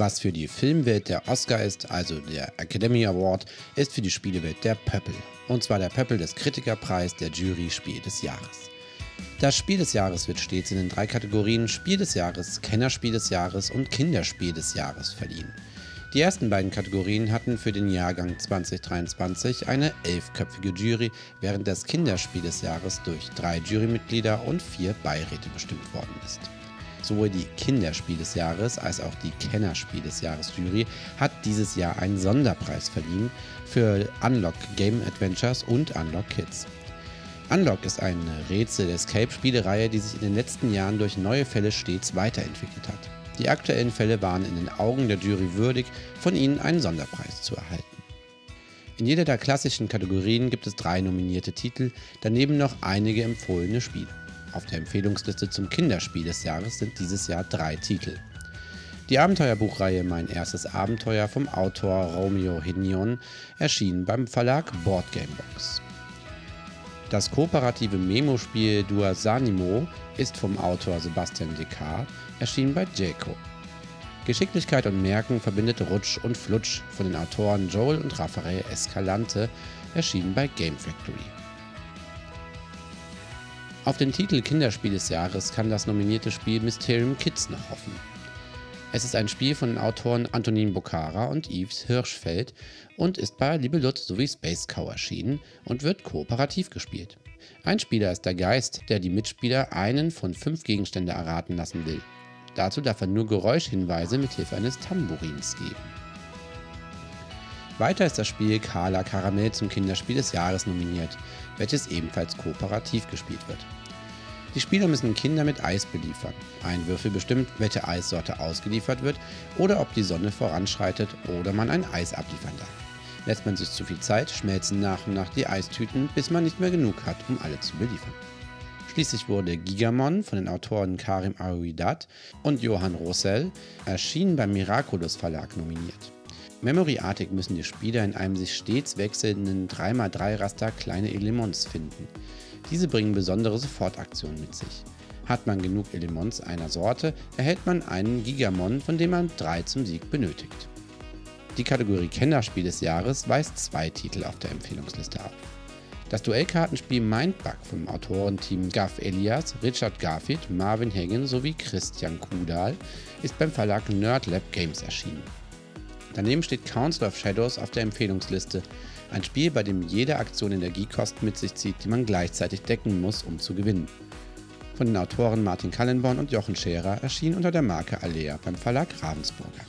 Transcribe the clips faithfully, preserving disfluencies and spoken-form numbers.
Was für die Filmwelt der Oscar ist, also der Academy Award, ist für die Spielewelt der Pöppel. Und zwar der Pöppel des Kritikerpreis der Jury Spiel des Jahres. Das Spiel des Jahres wird stets in den drei Kategorien Spiel des Jahres, Kennerspiel des Jahres und Kinderspiel des Jahres verliehen. Die ersten beiden Kategorien hatten für den Jahrgang zwanzig dreiundzwanzig eine elfköpfige Jury, während das Kinderspiel des Jahres durch drei Jurymitglieder und vier Beiräte bestimmt worden ist. Sowohl die Kinderspiel des Jahres als auch die Kennerspiel des Jahres Jury hat dieses Jahr einen Sonderpreis verliehen für Unlock Game Adventures und Unlock Kids. Unlock ist eine Rätsel-Escape-Spielereihe, die sich in den letzten Jahren durch neue Fälle stets weiterentwickelt hat. Die aktuellen Fälle waren in den Augen der Jury würdig, von ihnen einen Sonderpreis zu erhalten. In jeder der klassischen Kategorien gibt es drei nominierte Titel, daneben noch einige empfohlene Spiele. Auf der Empfehlungsliste zum Kinderspiel des Jahres sind dieses Jahr drei Titel. Die Abenteuerbuchreihe Mein erstes Abenteuer vom Autor Romeo Hinion erschien beim Verlag Boardgamebox. Das kooperative Memo-Spiel Duasanimo ist vom Autor Sebastian Descartes, erschien bei Jayco. Geschicklichkeit und Merken verbindet Rutsch und Flutsch von den Autoren Joel und Raphael Escalante, erschien bei Game Factory. Auf den Titel Kinderspiel des Jahres kann das nominierte Spiel Mysterium Kids noch hoffen. Es ist ein Spiel von den Autoren Antonin Bocara und Yves Hirschfeld und ist bei Libellut sowie Space Cow erschienen und wird kooperativ gespielt. Ein Spieler ist der Geist, der die Mitspieler einen von fünf Gegenstände erraten lassen will. Dazu darf er nur Geräuschhinweise mit Hilfe eines Tambourins geben. Weiter ist das Spiel Carla Karamell zum Kinderspiel des Jahres nominiert, welches ebenfalls kooperativ gespielt wird. Die Spieler müssen Kinder mit Eis beliefern. Ein Würfel bestimmt, welche Eissorte ausgeliefert wird oder ob die Sonne voranschreitet oder man ein Eis abliefern darf. Lässt man sich zu viel Zeit, schmelzen nach und nach die Eistüten, bis man nicht mehr genug hat, um alle zu beliefern. Schließlich wurde Gigamon von den Autoren Karim Aouidat und Johann Rossel erschienen beim Miraculous Verlag nominiert. Memory-artig müssen die Spieler in einem sich stets wechselnden drei mal drei Raster kleine Elements finden. Diese bringen besondere Sofortaktionen mit sich. Hat man genug Elements einer Sorte, erhält man einen Gigamon, von dem man drei zum Sieg benötigt. Die Kategorie Kennerspiel des Jahres weist zwei Titel auf der Empfehlungsliste auf. Das Duellkartenspiel Mindbug vom Autorenteam Gaff Elias, Richard Garfield, Marvin Hagen sowie Christian Kudal ist beim Verlag Nerdlab Games erschienen. Daneben steht Council of Shadows auf der Empfehlungsliste, ein Spiel, bei dem jede Aktion Energiekosten mit sich zieht, die man gleichzeitig decken muss, um zu gewinnen. Von den Autoren Martin Kallenborn und Jochen Scherer erschien unter der Marke Alea beim Verlag Ravensburger.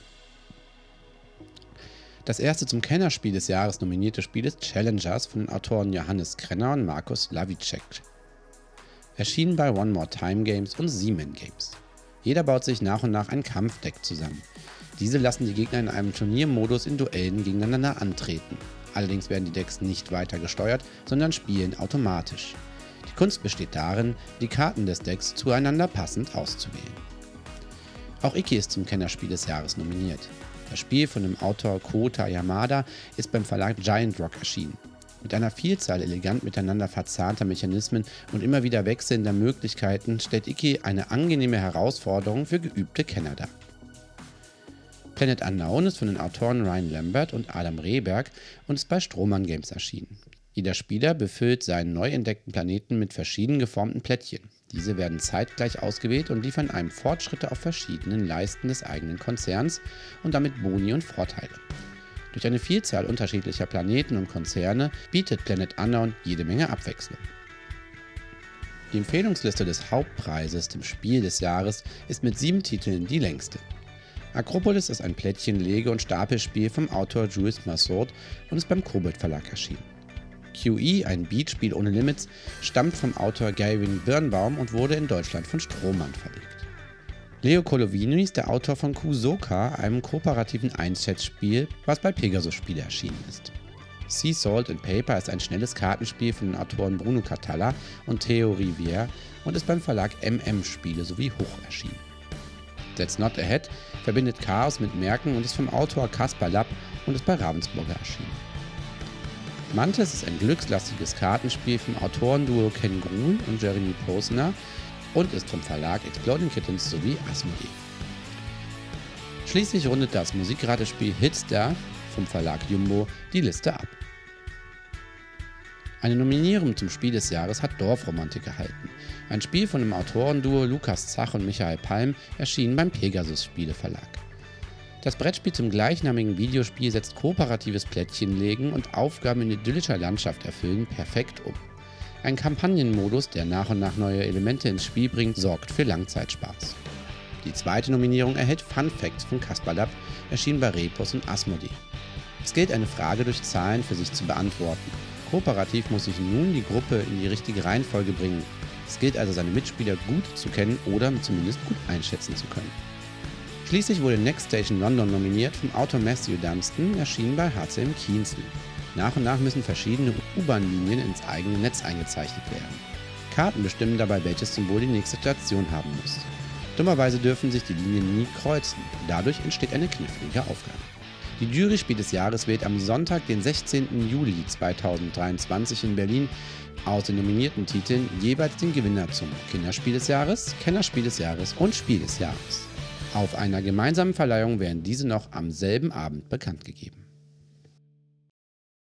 Das erste zum Kennerspiel des Jahres nominierte Spiel ist Challengers von den Autoren Johannes Krenner und Markus Lawicek. Erschienen bei One More Time Games und Seaman Games. Jeder baut sich nach und nach ein Kampfdeck zusammen. Diese lassen die Gegner in einem Turniermodus in Duellen gegeneinander antreten. Allerdings werden die Decks nicht weiter gesteuert, sondern spielen automatisch. Die Kunst besteht darin, die Karten des Decks zueinander passend auszuwählen. Auch Iki ist zum Kennerspiel des Jahres nominiert. Das Spiel von dem Autor Kota Yamada ist beim Verlag Giant Rock erschienen. Mit einer Vielzahl elegant miteinander verzahnter Mechanismen und immer wieder wechselnder Möglichkeiten stellt Iki eine angenehme Herausforderung für geübte Kenner dar. Planet Unknown ist von den Autoren Ryan Lambert und Adam Rehberg und ist bei Strohmann Games erschienen. Jeder Spieler befüllt seinen neu entdeckten Planeten mit verschieden geformten Plättchen. Diese werden zeitgleich ausgewählt und liefern einem Fortschritte auf verschiedenen Leisten des eigenen Konzerns und damit Boni und Vorteile. Durch eine Vielzahl unterschiedlicher Planeten und Konzerne bietet Planet Unknown jede Menge Abwechslung. Die Empfehlungsliste des Hauptpreises, dem Spiel des Jahres, ist mit sieben Titeln die längste. Acropolis ist ein Plättchen-, Lege- und Stapelspiel vom Autor Jules Massaud und ist beim Kobold Verlag erschienen. Q E, ein Beatspiel ohne Limits, stammt vom Autor Gavin Birnbaum und wurde in Deutschland von Strohmann verlegt. Leo Colovini ist der Autor von Kusoka, einem kooperativen Eins-Chat-Spiel, was bei Pegasus Spiele erschienen ist. Sea Salt and Paper ist ein schnelles Kartenspiel von den Autoren Bruno Catalla und Theo Rivière und ist beim Verlag M M Spiele sowie Hoch erschienen. That's Not Ahead verbindet Chaos mit Merken und ist vom Autor Kaspar Lapp und ist bei Ravensburger erschienen. Mantis ist ein glückslastiges Kartenspiel vom Autorenduo Ken Gruhl und Jeremy Posner und ist vom Verlag Exploding Kittens sowie Asmodee. Schließlich rundet das Musikratespiel Hitstar vom Verlag Jumbo die Liste ab. Eine Nominierung zum Spiel des Jahres hat Dorfromantik erhalten. Ein Spiel von dem Autorenduo Lukas Zach und Michael Palm erschien beim Pegasus Spieleverlag. Das Brettspiel zum gleichnamigen Videospiel setzt kooperatives Plättchenlegen und Aufgaben in idyllischer Landschaft erfüllen perfekt um. Ein Kampagnenmodus, der nach und nach neue Elemente ins Spiel bringt, sorgt für Langzeitspaß. Die zweite Nominierung erhält Fun Facts von Kasperlab, erschien bei Repos und Asmodee. Es gilt, eine Frage durch Zahlen für sich zu beantworten. Kooperativ muss sich nun die Gruppe in die richtige Reihenfolge bringen. Es gilt also, seine Mitspieler gut zu kennen oder zumindest gut einschätzen zu können. Schließlich wurde Next Station London nominiert vom Autor Matthew Dunstan, erschienen bei H C M Keensley. Nach und nach müssen verschiedene U-Bahn-Linien ins eigene Netz eingezeichnet werden. Karten bestimmen dabei, welches Symbol die nächste Station haben muss. Dummerweise dürfen sich die Linien nie kreuzen. Dadurch entsteht eine knifflige Aufgabe. Die Jury Spiel des Jahres wählt am Sonntag, den sechzehnten Juli zweitausenddreiundzwanzig in Berlin aus den nominierten Titeln jeweils den Gewinner zum Kinderspiel des Jahres, Kennerspiel des Jahres und Spiel des Jahres. Auf einer gemeinsamen Verleihung werden diese noch am selben Abend bekannt gegeben.